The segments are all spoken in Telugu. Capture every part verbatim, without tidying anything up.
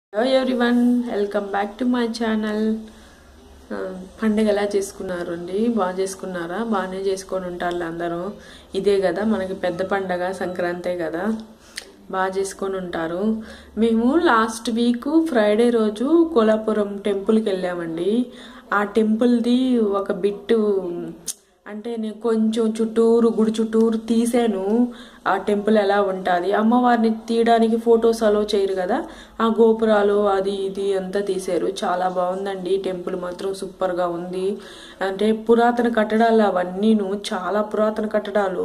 Hello everyone, welcome back to my channel. పండుగ ఎలా చేసుకున్నారు అండి? బాగా చేసుకున్నారా? బాగానే చేసుకొని ఉంటారు అందరూ. ఇదే కదా మనకి పెద్ద పండగ, సంక్రాంతే కదా, బాగా చేసుకొని ఉంటారు. మేము లాస్ట్ వీక్ ఫ్రైడే రోజు కోలాపురం టెంపుల్కి వెళ్ళామండి. ఆ టెంపుల్ది ఒక బిట్టు అంటే నేను కొంచెం చుట్టూరు గుడి చుట్టూరు తీసాను. ఆ టెంపుల్ ఎలా ఉంటుంది, అమ్మవారిని తీయడానికి ఫొటోస్ అలో చేయరు కదా, ఆ గోపురాలు అది ఇది అంతా తీసారు. చాలా బాగుందండి. టెంపుల్ మాత్రం సూపర్గా ఉంది. అంటే పురాతన కట్టడాలు అవన్నీను, చాలా పురాతన కట్టడాలు.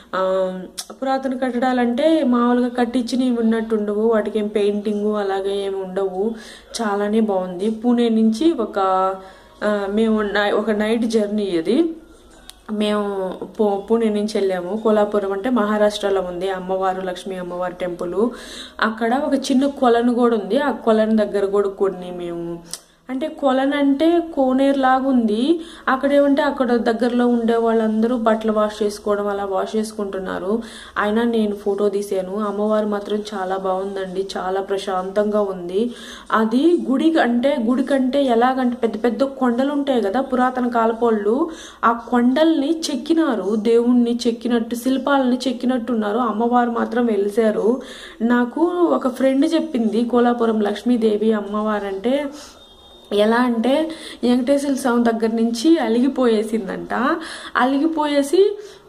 పురాతన కట్టడాలు అంటే మామూలుగా కట్టించినవి ఉన్నట్టు ఉండవు, వాటికి ఏం పెయింటింగ్ అలాగే ఏమి ఉండవు. చాలానే బాగుంది. పూణే నుంచి ఒక మేము ఒక నైట్ జర్నీ అది. మేము పూ పూణే నుంచి వెళ్ళాము. కోలాపురం అంటే మహారాష్ట్రలో ఉంది అమ్మవారు, లక్ష్మీ అమ్మవారి టెంపుల్. అక్కడ ఒక చిన్న కొలను కూడా ఉంది. ఆ కొలను దగ్గర కూడా కొన్ని మేము అంటే కొలను అంటే కోనేరు లాగా ఉంది. అక్కడ ఏమంటే అక్కడ దగ్గరలో ఉండే వాళ్ళందరూ బట్టలు వాష్ చేసుకోవడం అలా వాష్ చేసుకుంటున్నారు. అయినా నేను ఫోటో తీసాను. అమ్మవారు మాత్రం చాలా బాగుందండి, చాలా ప్రశాంతంగా ఉంది. అది గుడి అంటే గుడి కంటే ఎలాగంటే పెద్ద పెద్ద కొండలు ఉంటాయి కదా పురాతన కాలపోళ్ళు, ఆ కొండల్ని చెక్కినారు, దేవుణ్ణి చెక్కినట్టు, శిల్పాలని చెక్కినట్టున్నారు. అమ్మవారు మాత్రం వెలిసారు. నాకు ఒక ఫ్రెండ్ చెప్పింది, కోలాపురం లక్ష్మీదేవి అమ్మవారు అంటే ఎలా అంటే వెంకటేశ్వర స్వామి దగ్గర నుంచి అలిగిపోయేసిందంట. అలిగిపోయేసి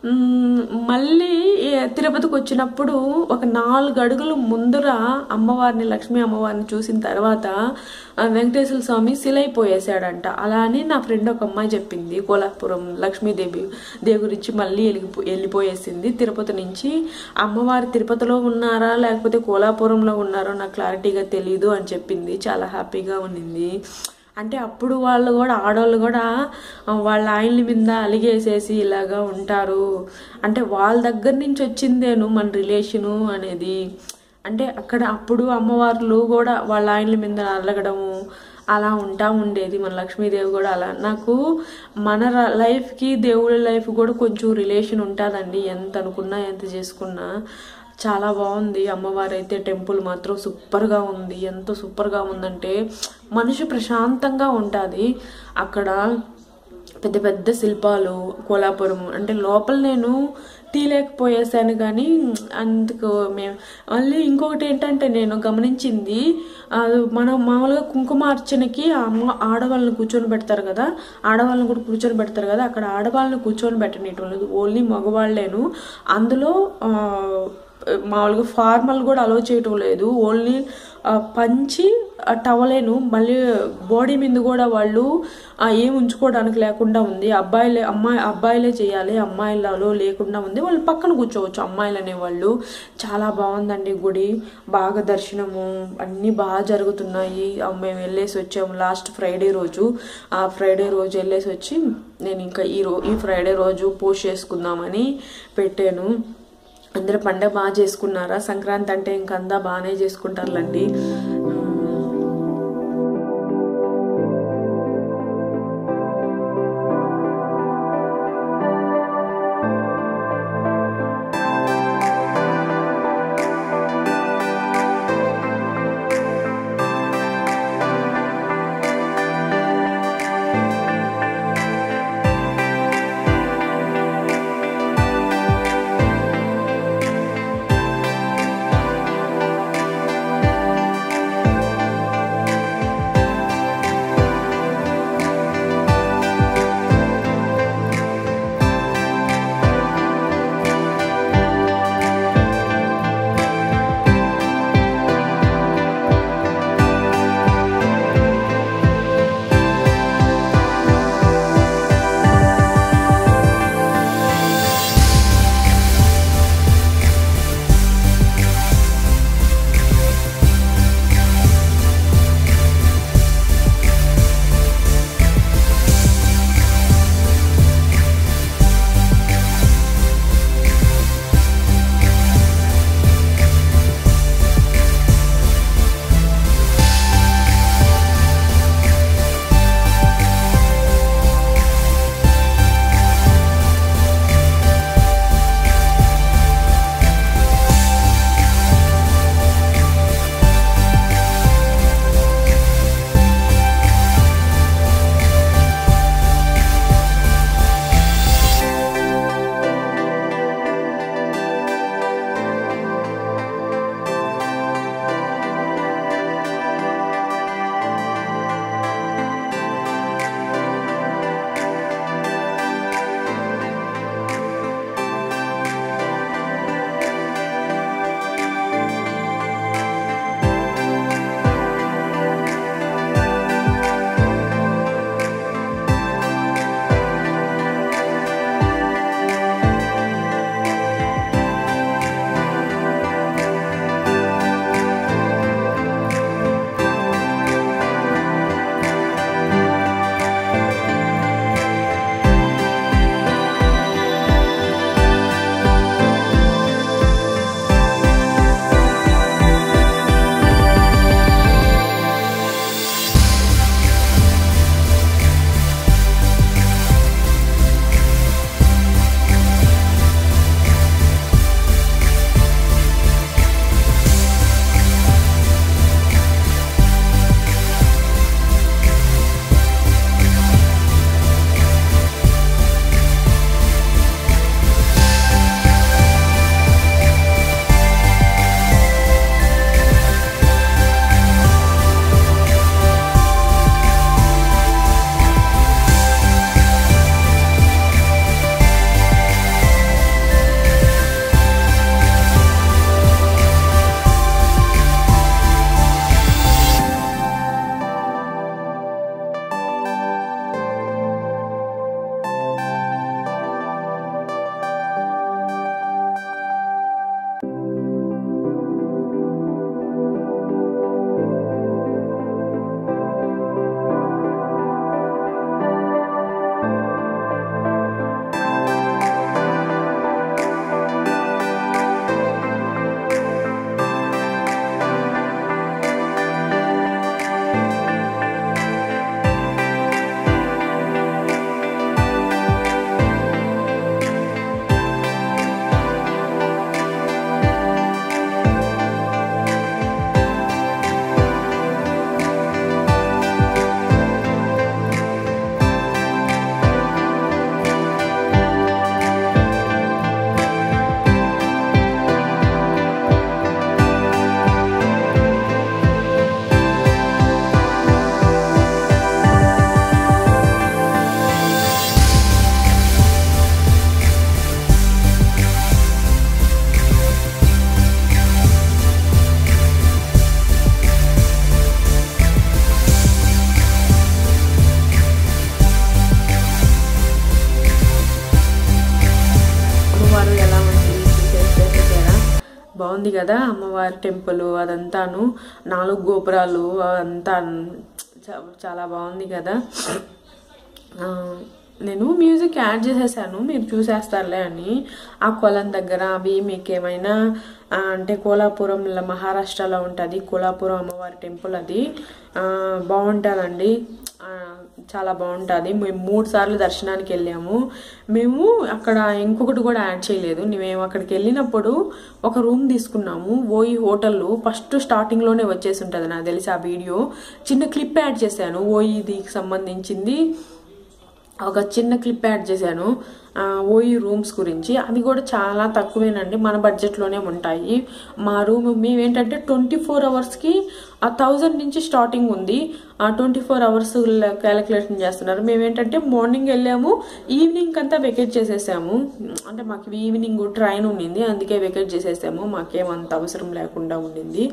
మళ్ళీ తిరుపతికి వచ్చినప్పుడు ఒక నాలుగు అడుగులు ముందర అమ్మవారిని, లక్ష్మీ అమ్మవారిని చూసిన తర్వాత వెంకటేశ్వర స్వామి శిలైపోయేసాడంట. అలా అని నా ఫ్రెండ్ ఒక అమ్మాయి చెప్పింది. కోలాపురం లక్ష్మీదేవి దేవి గురించి మళ్ళీ వెళ్ళిపో వెళ్ళిపోయేసింది తిరుపతి నుంచి. అమ్మవారు తిరుపతిలో ఉన్నారా లేకపోతే కోలాపురంలో ఉన్నారో నాకు క్లారిటీగా తెలియదు అని చెప్పింది. చాలా హ్యాపీగా ఉన్నింది. అంటే అప్పుడు వాళ్ళు కూడా, ఆడవాళ్ళు కూడా వాళ్ళ ఆయన్ల మీద అలిగేసేసి ఇలాగా ఉంటారు. అంటే వాళ్ళ దగ్గర నుంచి వచ్చిందేను మన రిలేషను అనేది. అంటే అక్కడ అప్పుడు అమ్మవార్లు కూడా వాళ్ళ ఆయన్ల మీద అలగడము అలా ఉంటా ఉండేది. మన లక్ష్మీదేవి కూడా అలా. నాకు మన లైఫ్కి దేవుళ్ళ లైఫ్ కూడా కొంచెం రిలేషన్ ఉంటుందండి, ఎంత అనుకున్నా ఎంత చేసుకున్నా. చాలా బాగుంది. అమ్మవారు అయితే టెంపుల్ మాత్రం సూపర్గా ఉంది. ఎంత సూపర్గా ఉందంటే మనిషి ప్రశాంతంగా ఉంటుంది. అక్కడ పెద్ద పెద్ద శిల్పాలు, కోలాపురం అంటే లోపల నేను తీయలేకపోయేసాను కానీ అందుకు మేము మళ్ళీ ఇంకొకటి ఏంటంటే నేను గమనించింది, మనం మామూలుగా కుంకుమార్చనకి అమ్మ ఆడవాళ్ళని కూర్చొని పెడతారు కదా, ఆడవాళ్ళని కూడా కూర్చొని పెడతారు కదా, అక్కడ ఆడవాళ్ళని కూర్చొని పెట్టనీయటం లేదు, ఓన్లీ మగవాళ్ళేను. అందులో మామూలుగా ఫార్మల్ కూడా అలో చేయటం లేదు, ఓన్లీ పంచి టవలేను. మళ్ళీ బాడీ మీద కూడా వాళ్ళు ఏం ఉంచుకోవడానికి లేకుండా ఉంది. అబ్బాయిలే అమ్మాయి అబ్బాయిలే చేయాలి, అమ్మాయిలలో లేకుండా ఉంది. వాళ్ళు పక్కన కూర్చోవచ్చు అమ్మాయిలు అనేవాళ్ళు. చాలా బాగుందండి గుడి. బాగా దర్శనము అన్నీ బాగా జరుగుతున్నాయి. మేము వెళ్ళేసి వచ్చాము లాస్ట్ ఫ్రైడే రోజు. ఆ ఫ్రైడే రోజు వెళ్ళేసి వచ్చి నేను ఇంకా ఈ రో ఈ ఫ్రైడే రోజు పోస్ట్ చేసుకుందామని పెట్టాను. అందరూ పండగ బాగా చేసుకున్నారా? సంక్రాంతి అంటే ఇంకంతా బాగానే చేసుకుంటారులండి. బాగుంది కదా అమ్మవారి టెంపుల్ అదంతాను, నాలుగు గోపురాలు అదంతా చాలా బాగుంది కదా. నేను మ్యూజిక్ యాడ్ చేసేసాను, మీరు చూసేస్తారులే అని. ఆ కొలం దగ్గర అవి మీకు ఏమైనా అంటే కోలాపురంలో మహారాష్ట్రలో ఉంటుంది కోలాపురం అమ్మవారి టెంపుల్, అది బాగుంటుందండి, చాలా బాగుంటుంది. మేము మూడు సార్లు దర్శనానికి వెళ్ళాము. మేము అక్కడ ఇంకొకటి కూడా యాడ్ చేయలేదు, మేము అక్కడికి వెళ్ళినప్పుడు ఒక రూమ్ తీసుకున్నాము ఓయి హోటల్. ఫస్ట్ స్టార్టింగ్లోనే వచ్చేసి ఉంటుంది నాకు తెలిసి ఆ వీడియో, చిన్న క్లిప్ యాడ్ చేశాను ఓయికి సంబంధించింది, ఒక చిన్న క్లిప్ యాడ్ చేశాను ఓయి రూమ్స్ గురించి. అవి కూడా చాలా తక్కువేనండి, మన బడ్జెట్లోనే ఉంటాయి. మా రూమ్ మేమేంటంటే ట్వంటీ ఫోర్ అవర్స్కి ఆ థౌజండ్ నుంచి స్టార్టింగ్ ఉంది, ఆ ట్వంటీ ఫోర్ అవర్స్ క్యాలిక్యులేషన్ చేస్తున్నారు. మేమేంటంటే మార్నింగ్ వెళ్ళాము, ఈవినింగ్ అంతా వెకేట్ చేసేసాము. అంటే మాకు ఈవినింగ్ ట్రైన్ ఉండింది, అందుకే వెకేట్ చేసేసాము, మాకేమంత అవసరం లేకుండా ఉండింది.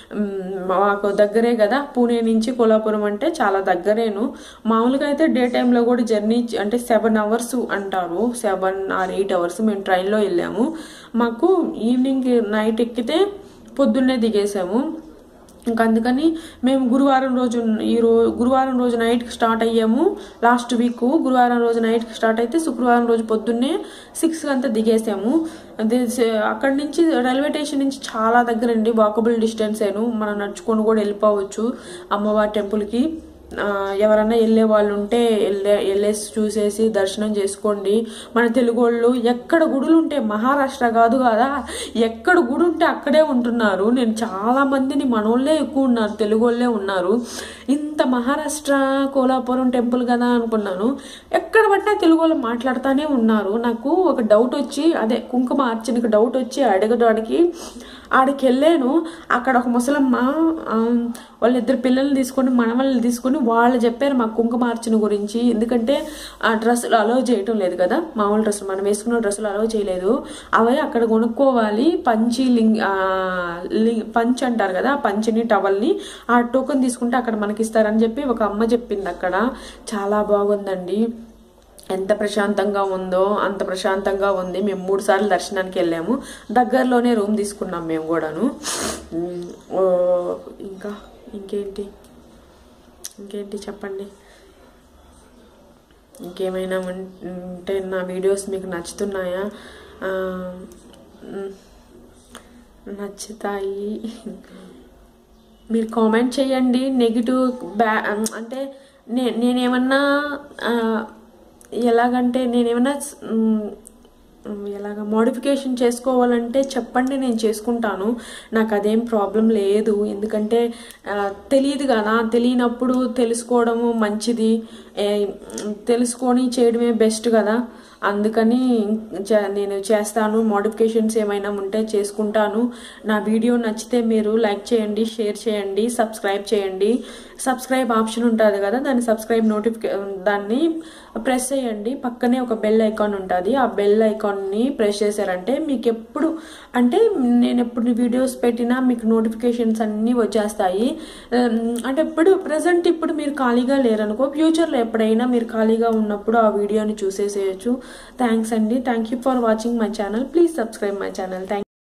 మాకు దగ్గరే కదా, పూణే నుంచి కోలాపురం అంటే చాలా దగ్గరేను. మామూలుగా అయితే డే టైంలో కూడా జర్నీ అంటే సెవెన్ అవర్స్ అంటారు, సెవెన్ ఆర్ ఎయిట్ అవర్స్ మేము ట్రైన్లో వెళ్ళాము. మాకు ఈవినింగ్ నైట్ ఎక్కితే పొద్దున్నే దిగేసాము. ఇంకా అందుకని మేము గురువారం రోజు ఈ రో గురువారం రోజు నైట్కి స్టార్ట్ అయ్యాము. లాస్ట్ వీక్ గురువారం రోజు నైట్కి స్టార్ట్ అయితే శుక్రవారం రోజు పొద్దున్నే సిక్స్కి అంతా దిగేసాము. అదే అక్కడి నుంచి రైల్వే స్టేషన్ నుంచి చాలా దగ్గర అండి, వాకబుల్ డిస్టెన్స్ ఏను, మనం నడుచుకొని కూడా వెళ్ళిపోవచ్చు అమ్మవారి టెంపుల్కి. ఎవరన్నా వెళ్ళే వాళ్ళు ఉంటే వెళ్ళే వెళ్ళేసి చూసేసి దర్శనం చేసుకోండి. మన తెలుగు వాళ్ళు ఎక్కడ గుడులు ఉంటే, మహారాష్ట్ర కాదు కదా, ఎక్కడ గుడి ఉంటే అక్కడే ఉంటున్నారు. నేను చాలా మందిని మనోళ్ళే ఎక్కువ ఉన్నారు, తెలుగు వాళ్ళే ఉన్నారు. ఇంత మహారాష్ట్ర కోలాపురం టెంపుల్ కదా అనుకున్నాను, ఎక్కడ పట్టినా తెలుగు వాళ్ళు మాట్లాడుతూనే ఉన్నారు. నాకు ఒక డౌట్ వచ్చి, అదే కుంకుమ అర్చనకి డౌట్ వచ్చి అడగడానికి ఆడికి వెళ్ళాను. అక్కడ ఒక ముసలమ్మ వాళ్ళిద్దరు పిల్లల్ని తీసుకొని మనవల్ని తీసుకొని వాళ్ళు చెప్పారు మాకు కుంకుమార్చన గురించి. ఎందుకంటే ఆ డ్రెస్సులు అలౌ చేయటం లేదు కదా, మామూలు డ్రెస్సులు మనం వేసుకున్న డ్రెస్సులు అలౌ చేయలేదు. అవి అక్కడ కొనుక్కోవాలి, పంచి లింగ్ పంచ్ అంటారు కదా, ఆ పంచిని టవల్ని ఆ టోకెన్ తీసుకుంటే అక్కడ మనకి ఇస్తారని చెప్పి ఒక అమ్మ చెప్పింది. అక్కడ చాలా బాగుందండి, ఎంత ప్రశాంతంగా ఉందో అంత ప్రశాంతంగా ఉంది. మేము మూడు సార్లు దర్శనానికి వెళ్ళాము, దగ్గరలోనే రూమ్ తీసుకున్నాం మేము కూడాను. ఇంకా ఇంకేంటి ఇంకేంటి చెప్పండి, ఇంకేమైనా ఉంటే నా వీడియోస్ మీకు నచ్చుతున్నాయా? నచ్చుతాయి మీరు కామెంట్ చేయండి. నెగిటివ్ బ్యా అంటే నే నేనేమన్నా ఎలాగంటే నేనేమన్నా ఎలాగ మోడిఫికేషన్ చేసుకోవాలంటే చెప్పండి, నేను చేసుకుంటాను, నాకు అదేం ప్రాబ్లం లేదు. ఎందుకంటే తెలియదు కదా, తెలియనప్పుడు తెలుసుకోవడము మంచిది, తెలుసుకొని చేయడమే బెస్ట్ కదా. అందుకని నేను చేస్తాను, మోడిఫికేషన్స్ ఏమైనా ఉంటే చేసుకుంటాను. నా వీడియో నచ్చితే మీరు లైక్ చేయండి, షేర్ చేయండి, సబ్స్క్రైబ్ చేయండి. సబ్స్క్రైబ్ ఆప్షన్ ఉంటుంది కదా, దాన్ని సబ్స్క్రైబ్ నోటిఫికే దాన్ని ప్రెస్ చేయండి. పక్కనే ఒక బెల్ ఐకాన్ ఉంటుంది, ఆ బెల్ ఐకాన్ని ప్రెస్ చేశారంటే మీకు ఎప్పుడు అంటే నేను ఎప్పుడు వీడియోస్ పెట్టినా మీకు నోటిఫికేషన్స్ అన్నీ వచ్చేస్తాయి. అంటే ఇప్పుడు ప్రజెంట్ ఇప్పుడు మీరు ఖాళీగా లేరనుకో, ఫ్యూచర్లో ఎప్పుడైనా మీరు ఖాళీగా ఉన్నప్పుడు ఆ వీడియోని చూసేసేయచ్చు. థ్యాంక్స్ అండి, thank you for watching my channel. Please subscribe my channel. Thank